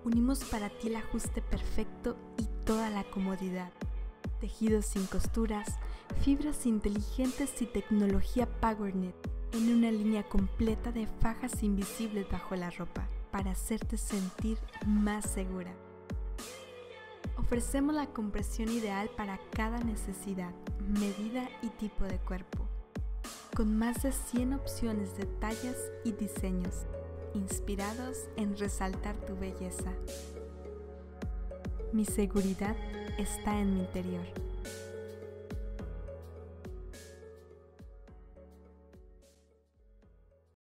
Unimos para ti el ajuste perfecto y toda la comodidad. Tejidos sin costuras, fibras inteligentes y tecnología PowerNet en una línea completa de fajas invisibles bajo la ropa para hacerte sentir más segura. Ofrecemos la compresión ideal para cada necesidad, medida y tipo de cuerpo, con más de 100 opciones de tallas y diseños, inspirados en resaltar tu belleza. Mi seguridad está en mi interior.